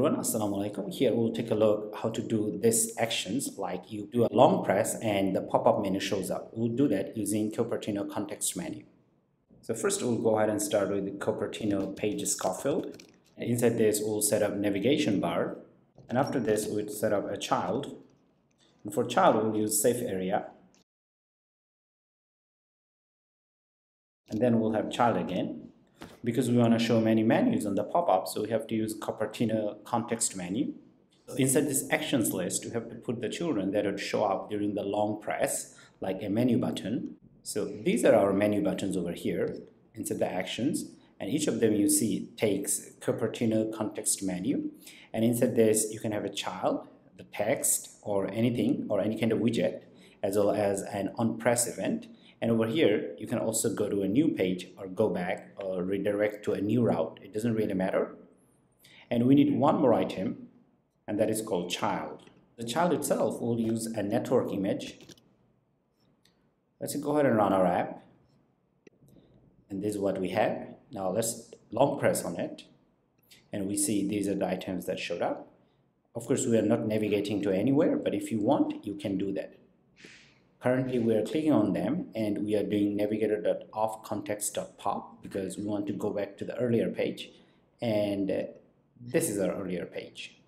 everyone, Assalamu alaikum. Here we'll take a look how to do this actions, like you do a long press and the pop-up menu shows up. We'll do that using Cupertino context menu. So first we'll go ahead and start with the Cupertino pages field. Inside this we'll set up navigation bar, and after this we'll set up a child. And for child we'll use safe area, and then we'll have child again. Because we want to show many menus on the pop-up, so we have to use Cupertino context menu. So inside this actions list, we have to put the children that would show up during the long press, like a menu button. So these are our menu buttons over here inside the actions, and each of them you see takes Cupertino context menu. And inside this, you can have a child, the text, or anything, or any kind of widget, as well as an on-press event. And over here, you can also go to a new page or go back or redirect to a new route. It doesn't really matter. And we need one more item, and that is called child. The child itself will use a network image. Let's go ahead and run our app. And this is what we have. Now let's long press on it. And we see these are the items that showed up. Of course, we are not navigating to anywhere, but if you want, you can do that. Currently, we are clicking on them and we are doing navigator.offContext.pop because we want to go back to the earlier page, and this is our earlier page.